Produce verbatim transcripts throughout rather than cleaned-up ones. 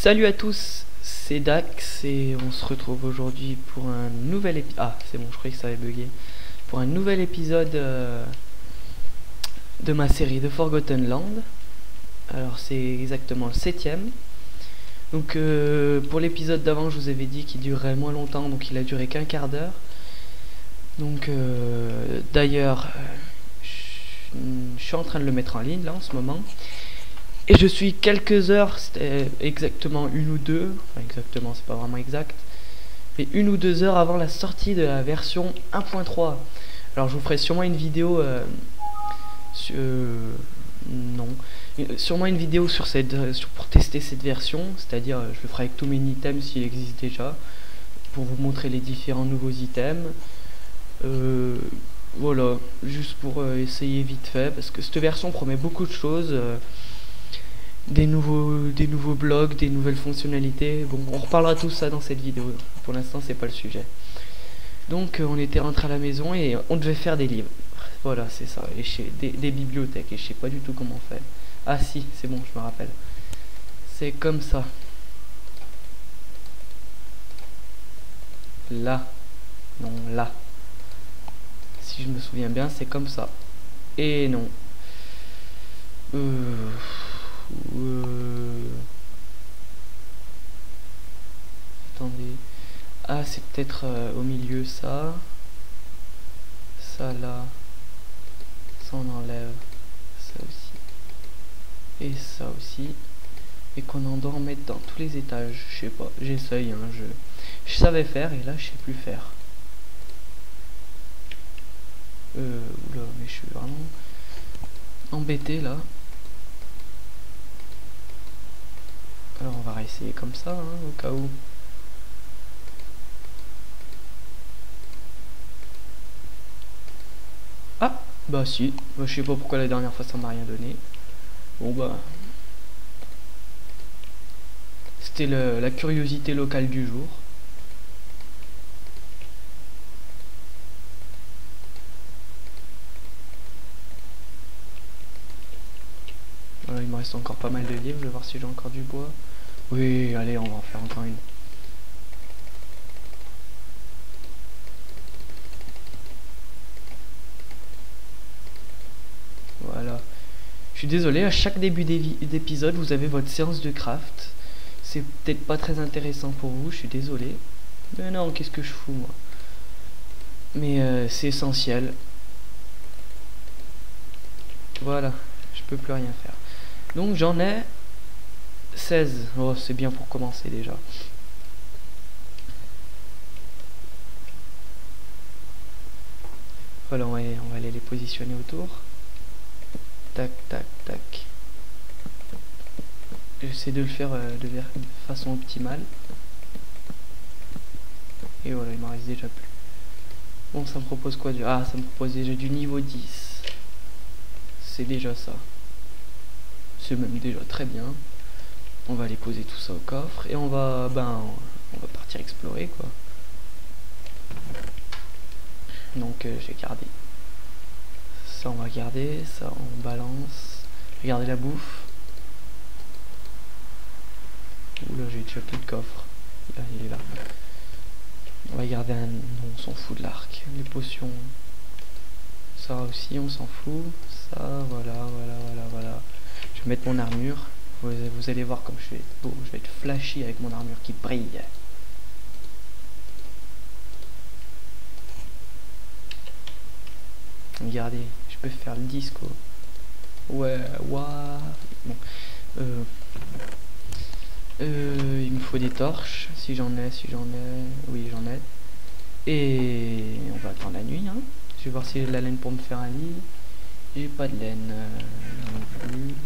Salut à tous, c'est Dax et on se retrouve aujourd'hui pour un nouvel épisode. Ah, c'est bon, je croyais que ça avait bugué. Pour un nouvel épisode euh, de ma série de Forgotten Land. Alors, c'est exactement le septième. Donc, euh, pour l'épisode d'avant, je vous avais dit qu'il durerait moins longtemps, donc il a duré qu'un quart d'heure. Donc, euh, d'ailleurs, je, je suis en train de le mettre en ligne là en ce moment. Et je suis quelques heures, c'était exactement une ou deux, enfin exactement, c'est pas vraiment exact, mais une ou deux heures avant la sortie de la version un point trois. Alors je vous ferai sûrement une vidéo, euh, sur, euh, non, sûrement une vidéo sur cette, sur, pour tester cette version, c'est-à-dire je le ferai avec tous mes items s'il existe déjà, pour vous montrer les différents nouveaux items. Euh, voilà, juste pour euh, essayer vite fait, parce que cette version promet beaucoup de choses. Euh, Des nouveaux, des nouveaux blogs, des nouvelles fonctionnalités. Bon, on reparlera tout ça dans cette vidéo. Pour l'instant, c'est pas le sujet. Donc, euh, on était rentré à la maison et on devait faire des livres. Voilà, c'est ça. Et chez, des, des bibliothèques. Et je sais pas du tout comment on fait. Ah si, c'est bon, je me rappelle. C'est comme ça. Là. Non, là. Si je me souviens bien, c'est comme ça. Et non. Euh... Euh... Attendez. Ah, c'est peut-être euh, au milieu ça. Ça là. Ça on enlève. Ça aussi. Et ça aussi. Et qu'on en doit en mettre dans tous les étages. Je sais pas. J'essaye. Hein, je... je savais faire et là je sais plus faire. Euh. Oula, mais je suis vraiment embêté là. Alors on va réessayer comme ça, hein, au cas où. Ah, bah si. Bah, je sais pas pourquoi la dernière fois ça m'a rien donné. Bon bah. C'était la curiosité locale du jour. Voilà, il me reste encore pas mal de livres, je vais voir si j'ai encore du bois. Oui, allez, on va en faire encore une. Voilà. Je suis désolé, à chaque début d'épisode, vous avez votre séance de craft. C'est peut-être pas très intéressant pour vous, je suis désolé. Mais non, qu'est-ce que je fous, moi. Mais euh, c'est essentiel. Voilà, je peux plus rien faire. Donc j'en ai seize. Oh, c'est bien pour commencer déjà. Voilà, on va, on va aller les positionner autour. Tac, tac, tac. J'essaie de le faire euh, de, de façon optimale. Et voilà, il m'en reste déjà plus. Bon, ça me propose quoi du... Ah, ça me propose déjà du niveau dix. C'est déjà ça. C'est même déjà très bien. On va aller poser tout ça au coffre. Et on va... Ben, on va partir explorer, quoi. Donc, euh, j'ai gardé. Ça, on va garder. Ça, on balance. Regardez la bouffe. Oula, j'ai déjà plus de coffre. Là, il est là. On va garder un... Non, on s'en fout de l'arc. Les potions. Ça aussi, on s'en fout. Ça, voilà, voilà, voilà, voilà. Je vais mettre mon armure. Vous, vous allez voir comme je vais être beau. Je vais être flashy avec mon armure qui brille. Regardez, je peux faire le disco. Ouais, waouh. Bon. Euh... Euh, il me faut des torches, si j'en ai, si j'en ai, oui j'en ai. Et on va attendre la nuit, hein. Je vais voir si j'ai de la laine pour me faire un lit. J'ai pas de laine euh, non plus.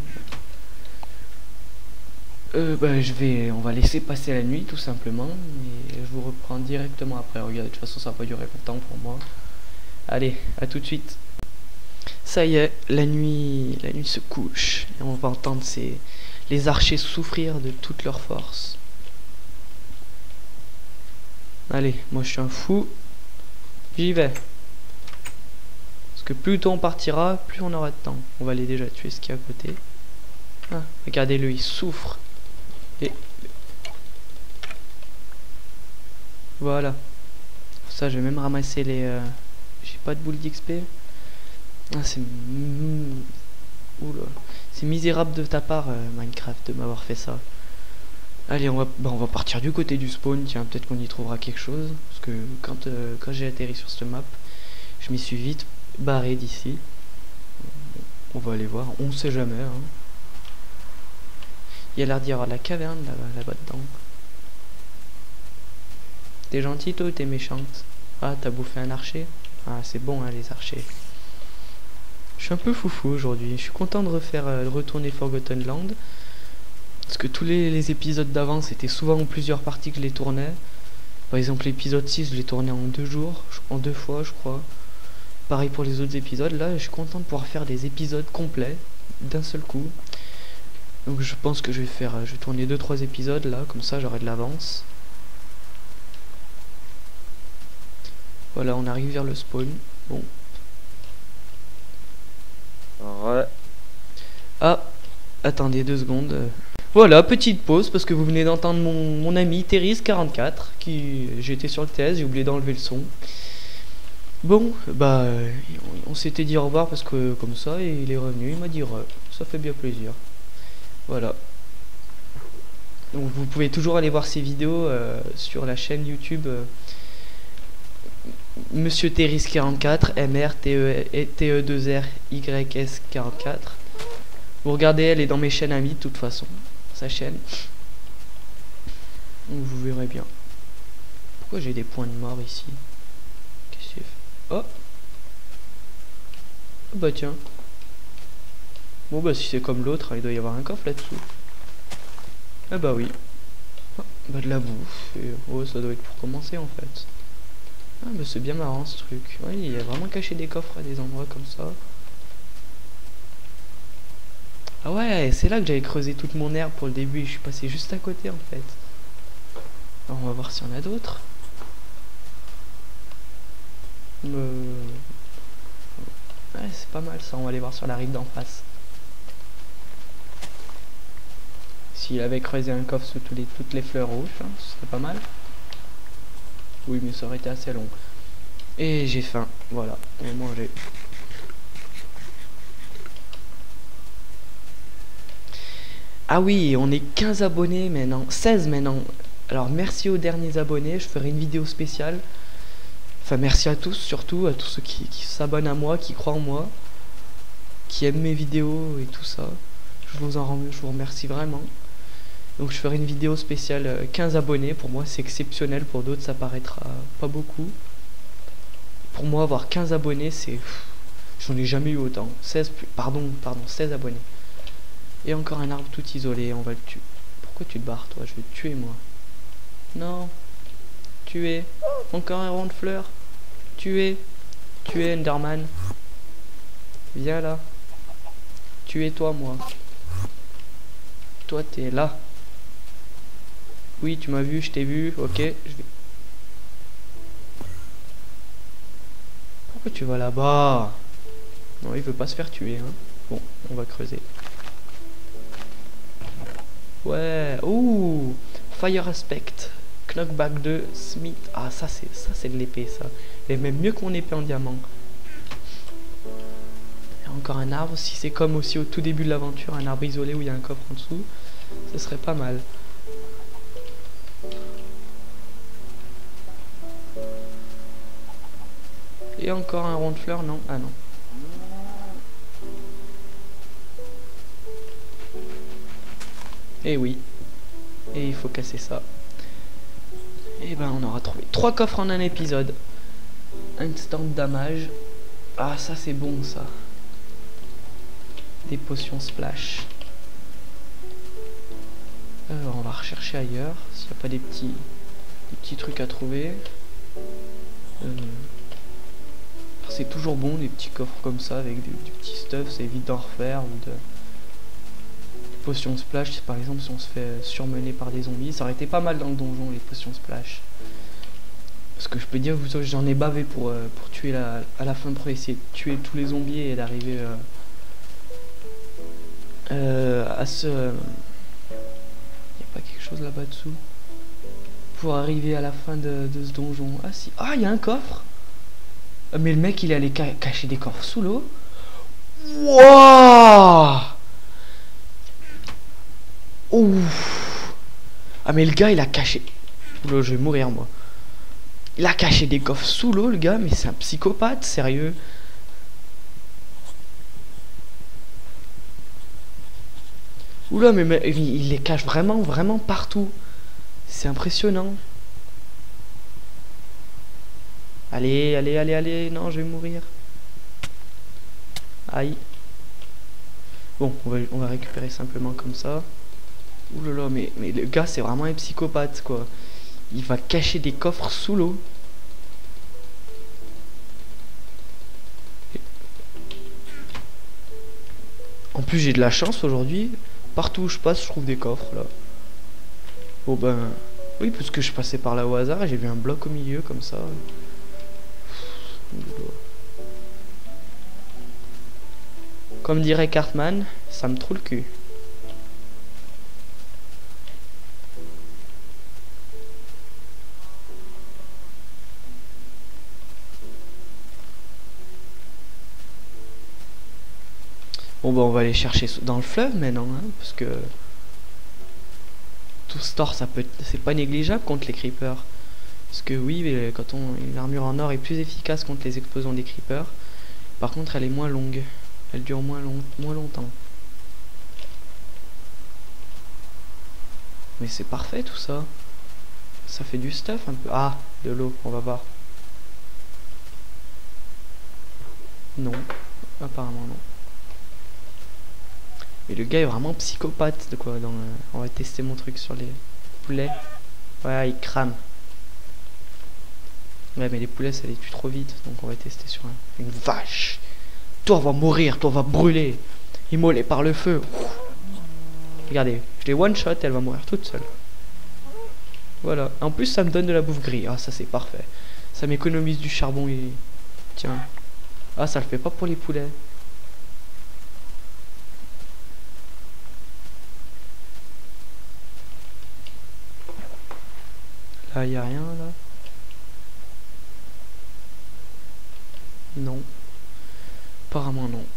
Euh, bah, je vais, on va laisser passer la nuit tout simplement. Et je vous reprends directement après. Regardez, de toute façon ça va pas durer longtemps pour moi. Allez, à tout de suite. Ça y est, la nuit, la nuit se couche. Et on va entendre ces... les archers souffrir de toute leur force. Allez, moi je suis un fou. J'y vais. Parce que plus tôt on partira, plus on aura de temps. On va aller déjà tuer ce qui est à côté. Ah, regardez-le, il souffre. Et Voilà. Pour ça, je vais même ramasser les... Euh... J'ai pas de boule d'X P. Ah, c'est... Oula. C'est misérable de ta part, euh, Minecraft, de m'avoir fait ça. Allez, on va, bah, on va partir du côté du spawn. Tiens, peut-être qu'on y trouvera quelque chose. Parce que quand, euh, quand j'ai atterri sur cette map, je m'y suis vite barré d'ici. On va aller voir. On sait jamais. Hein. Il y a l'air d'y avoir la caverne là-bas, là-bas dedans. T'es gentil toi ou t'es méchante? Ah, t'as bouffé un archer? Ah, c'est bon, hein, les archers. Je suis un peu foufou aujourd'hui. Je suis content de refaire, euh, de retourner Forgotten Land. Parce que tous les, les épisodes d'avant, c'était souvent en plusieurs parties que je les tournais. Par exemple, l'épisode six, je l'ai tourné en deux jours. En deux fois, je crois. Pareil pour les autres épisodes. Là, je suis content de pouvoir faire des épisodes complets d'un seul coup. Donc je pense que je vais faire, je vais tourner deux trois épisodes là, comme ça j'aurai de l'avance. Voilà, on arrive vers le spawn. Bon. Ouais. Ah, attendez deux secondes. Voilà, petite pause parce que vous venez d'entendre mon, mon ami Terris quarante-quatre qui j'étais sur le T S, j'ai oublié d'enlever le son. Bon, bah on, on s'était dit au revoir parce que comme ça et il est revenu, il m'a dit re, ça fait bien plaisir. Voilà. Donc vous pouvez toujours aller voir ces vidéos euh, sur la chaîne YouTube euh, Monsieur Terris quarante-quatre, M R T E deux R Y S quarante-quatre. Vous regardez, elle est dans mes chaînes amies de toute façon, sa chaîne. Donc vous verrez bien. Pourquoi j'ai des points de mort ici? Qu'est-ce que j'ai fait? Oh, oh bah tiens. Bon bah si c'est comme l'autre, il doit y avoir un coffre là-dessous. Ah bah oui. Oh, bah de la bouffe. Et, oh ça doit être pour commencer en fait. Ah bah c'est bien marrant ce truc. Oui, il y a vraiment caché des coffres à des endroits comme ça. Ah ouais, c'est là que j'avais creusé toute mon herbe pour le début. Je suis passé juste à côté en fait. Alors on va voir s'il y en a d'autres. Euh... Ouais, c'est pas mal ça. On va aller voir sur la rive d'en face. S'il avait creusé un coffre sous tous les, toutes les fleurs rouges, hein, ce serait pas mal. Oui, mais ça aurait été assez long. Et j'ai faim, voilà, on va manger. Ah oui, on est quinze abonnés maintenant, seize maintenant. Alors merci aux derniers abonnés, je ferai une vidéo spéciale. Enfin merci à tous, surtout à tous ceux qui, qui s'abonnent à moi, qui croient en moi, qui aiment mes vidéos et tout ça. Je vous en rends, je vous remercie vraiment. Donc je ferai une vidéo spéciale euh, quinze abonnés. Pour moi c'est exceptionnel, pour d'autres ça paraîtra pas beaucoup. Pour moi avoir quinze abonnés c'est... J'en ai jamais eu autant. seize, pardon, pardon, seize abonnés. Et encore un arbre tout isolé, on va le tuer. Pourquoi tu te barres toi? Je vais te tuer moi. Non. Tuer. Encore un rond de fleurs. Tuer. Tuer Enderman. Viens là. Tuez-toi moi. Toi t'es là. Oui, tu m'as vu, je t'ai vu, ok, je vais... Pourquoi tu vas là-bas? Non, il veut pas se faire tuer, hein. Bon, on va creuser. Ouais, ouh, Fire Aspect, Knockback deux, Smith. Ah, ça c'est ça c'est de l'épée, ça. Et même mieux que mon épée en diamant. Il y a encore un arbre, si c'est comme aussi au tout début de l'aventure, un arbre isolé où il y a un coffre en dessous, ce serait pas mal. Et encore un rond de fleurs, non? Ah non. Et oui. Et il faut casser ça. Et ben on aura trouvé trois coffres en un épisode. Instant damage. Ah ça c'est bon ça. Des potions splash. Alors on va rechercher ailleurs. S'il n'y a pas des petits, des petits trucs à trouver. Euh... C'est toujours bon des petits coffres comme ça avec du, du petit stuff, ça évite d'en refaire. Ou de potions splash, par exemple si on se fait surmener par des zombies, ça aurait été pas mal dans le donjon les potions splash. Parce que je peux dire que j'en ai bavé pour, euh, pour tuer la, à la fin pour essayer de tuer tous les zombies et d'arriver euh, euh, à ce... Il n'y a pas quelque chose là-bas dessous? pour arriver à la fin de, de ce donjon. Ah si, ah il y a un coffre. Ah, mais le mec il est allé ca cacher des coffres sous l'eau. Wouah. Ouf. Ah mais le gars il a caché. Oula, je vais mourir moi. Il a caché des coffres sous l'eau le gars, mais c'est un psychopathe, sérieux. Oula mais, mais il les cache vraiment, vraiment partout. C'est impressionnant. Allez, allez, allez, allez. Non, je vais mourir. Aïe. Bon, on va, on va récupérer simplement comme ça. Ouh là là, mais, mais le gars, c'est vraiment un psychopathe, quoi. Il va cacher des coffres sous l'eau. En plus, j'ai de la chance aujourd'hui. Partout où je passe, je trouve des coffres, là. Bon, ben... Oui, parce que je passais par là au hasard et j'ai vu un bloc au milieu, comme ça. Comme dirait Cartman, ça me trouve le cul. Bon bah on va aller chercher dans le fleuve maintenant, hein, parce que tout ce tort ça peut, c'est pas négligeable contre les creepers. Parce que oui, mais quand on une armure en or est plus efficace contre les explosions des creepers. Par contre, elle est moins longue, elle dure moins long, moins longtemps. Mais c'est parfait tout ça. Ça fait du stuff un peu. Ah, de l'eau, on va voir. Non, apparemment non. Mais le gars est vraiment psychopathe de quoi dans le... On va tester mon truc sur les poulets. Ouais, il crame. Ouais, mais les poulets ça les tue trop vite, donc on va tester sur un... une vache. Toi va mourir, toi va brûler. Immolé par le feu. Ouh. Regardez, je l'ai one shot, elle va mourir toute seule. Voilà. En plus ça me donne de la bouffe gris. Ah ça c'est parfait. Ça m'économise du charbon et... Tiens. Ah ça le fait pas pour les poulets. Là y a rien là. Non. Apparemment non.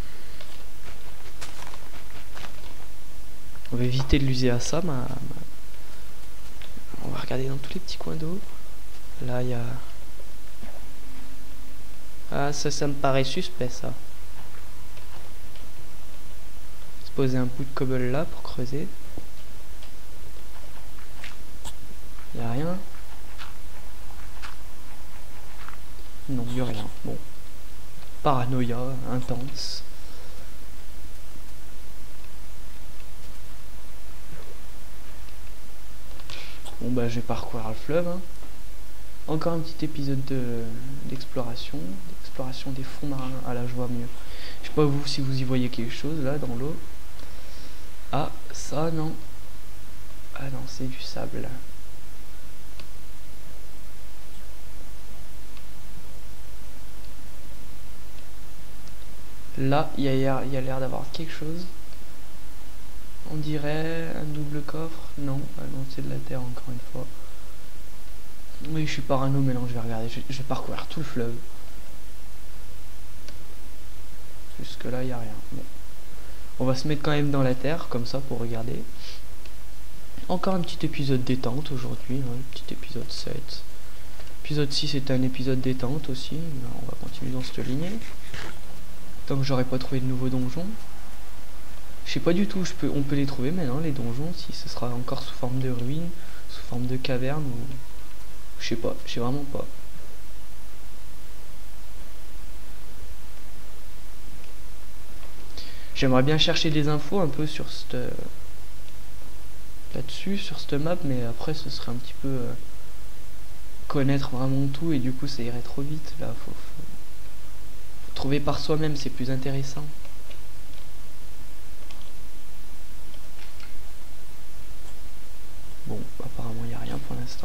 On va éviter de l'user à ça, ma, ma... On va regarder dans tous les petits coins d'eau. Là, il y a... Ah, ça, ça me paraît suspect, ça. Se poser un bout de cobble là pour creuser. Il n'y a rien. Non, il n'y a rien. Bon. Paranoïa intense. Bon bah je vais parcourir le fleuve, hein. Encore un petit épisode de d'exploration, d'exploration des fonds marins. Ah là je vois mieux. Je sais pas vous si vous y voyez quelque chose là dans l'eau. Ah ça non. Ah non c'est du sable là. Là il y a, y a l'air d'avoir quelque chose. On dirait un double coffre. Non, ah non c'est de la terre encore une fois. Oui, je suis parano, mais non, je vais regarder. Je, je vais parcourir tout le fleuve. Jusque là, il n'y a rien. Bon. On va se mettre quand même dans la terre, comme ça, pour regarder. Encore un petit épisode détente aujourd'hui. Ouais, petit épisode sept. Épisode six est un épisode détente aussi. Alors, on va continuer dans cette lignée. Tant que j'aurai pas trouvé de nouveaux donjons. Je sais pas du tout, je peux, on peut les trouver maintenant, les donjons, si ce sera encore sous forme de ruines, sous forme de cavernes ou... Je sais pas, je sais vraiment pas. J'aimerais bien chercher des infos un peu sur cette... là-dessus, sur cette map, mais après ce serait un petit peu... Euh, connaître vraiment tout, et du coup ça irait trop vite, là, faut... faut, faut trouver par soi-même, c'est plus intéressant. Bon, apparemment il n'y a rien pour l'instant.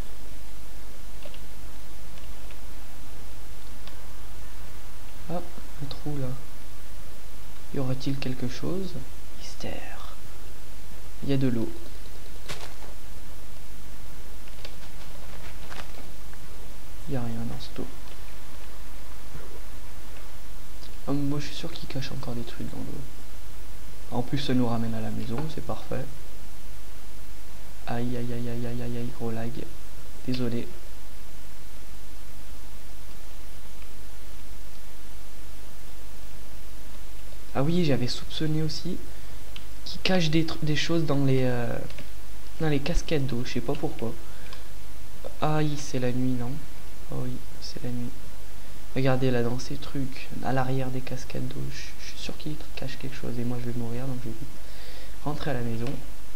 Ah, un trou là. Y aura-t-il quelque chose? Mystère. Il y a de l'eau. Il n'y a rien dans ce dos. Oh, moi je suis sûr qu'il cache encore des trucs dans l'eau. En plus ça nous ramène à la maison, c'est parfait. Aïe aïe aïe aïe aïe aïe aïe, gros lag. Désolé. Ah oui, j'avais soupçonné aussi qu'il cache des, des choses dans les euh, dans les casquettes d'eau, je sais pas pourquoi. Aïe, c'est la nuit, non? Oh oui, c'est la nuit. Regardez là dans ces trucs, à l'arrière des casquettes d'eau, je suis sûr qu'il cache quelque chose et moi je vais mourir, donc je vais vite rentrer à la maison.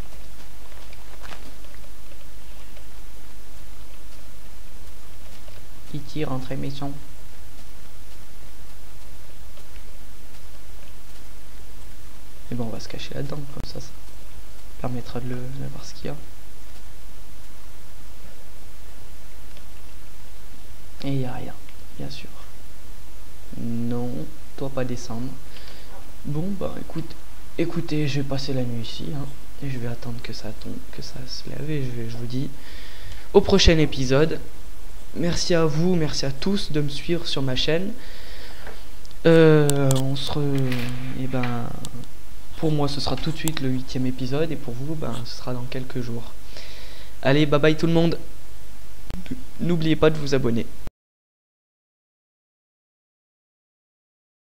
Kitty, rentrez maison. Et bon, on va se cacher là-dedans, comme ça, ça permettra de, le, de voir ce qu'il y a. Et il n'y a rien, bien sûr. Non, toi pas descendre. Bon, bah écoute, écoutez, je vais passer la nuit ici, hein, et je vais attendre que ça tombe, que ça se lève, et je, vais, je vous dis au prochain épisode. Merci à vous, merci à tous de me suivre sur ma chaîne. Euh, on se re... Et ben... Pour moi, ce sera tout de suite le huitième épisode, et pour vous, ben, ce sera dans quelques jours. Allez, bye bye tout le monde. N'oubliez pas de vous abonner.